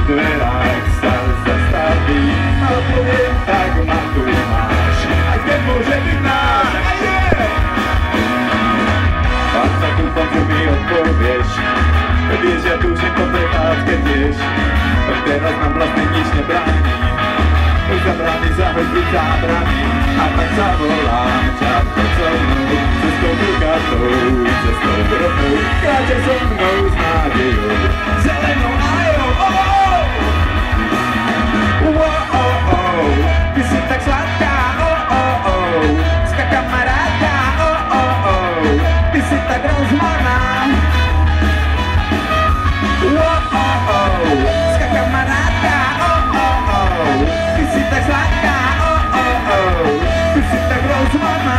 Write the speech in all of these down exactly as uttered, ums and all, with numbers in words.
dverách sa zastaví a poviem, tak ma tu máš, aj keď môže byť náš. Pak tak dúfam, že mi odpovieš, vieš, ja túžim po prechádzke tiež, tak teraz nám vlastne nič nebráni. Zabrany, zahodí zábrany a tak zavolám ťa pod so mnou, cestou drugátou, cestou rovnou, kráčaj so mnou s nádejou, zelenou nájou, oh, oh! Oh, oh, oh, ty si tak sladká, oh, oh, oh, ska kamarátka, oh, oh, oh, ty si tak rozmarná, oh, oh, oh, ska kamarátka, oh, oh, oh, ty si tak sladká, oh, oh, oh, ty si tak rozmarná.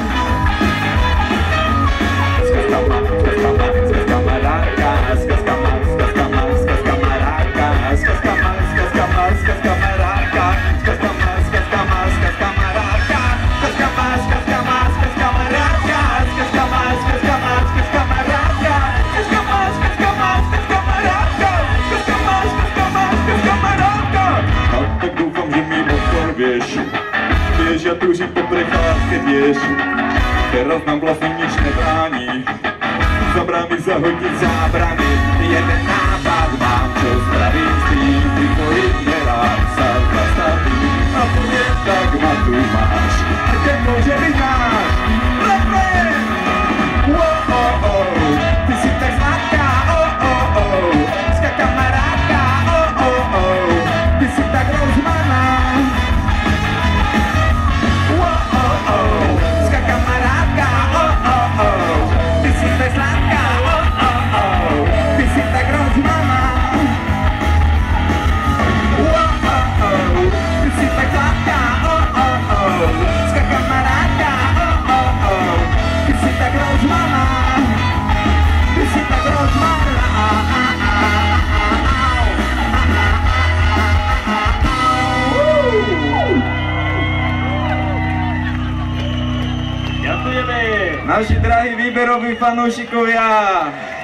Skaz kama, skaz kama, skaz kamarátka, skaz kama, skaz kama, skaz kamarátka, skaz kama, skaz kama, skaz kamarátka, skaz kama, skaz kama, skaz kamarátka, skaz kama, skaz kama, skaz kamarátka, skaz kama, skaz kama, skaz kamarátka, skaz kama, skaz kama, skaz kamarátka, skaz kama, skaz kama, skaz kamarátka. A tak dúfam, že mi odpovieš, vieš, ja túžim po prechádzke tiež, teraz nám vlastne nič nebráni, zabrany zahodiť zábrany, jeden nápad mám, čo spravím s tým, pri tvojich dverách sa zastavím a poviem, tak ma tu máš, a keď môže byť náš. Refrén! Oh, oh, oh, ty si tak sladká, oh, oh, oh, ska kamarátka, oh, oh, oh, ty si tak rozmarná. Oh, oh, oh, ska kamarátka, oh, oh, oh, ty si tak sladká, oh, oh, oh, ty si tak rozmarná. Oh, oh, oh, ty si tak sladká, oh, oh, oh, ska kamarátka, oh, oh, oh, ty si tak rozmarná. Ty si tak rozmarná. Ďakujeme, naši drahí výberoví fanúšikovia.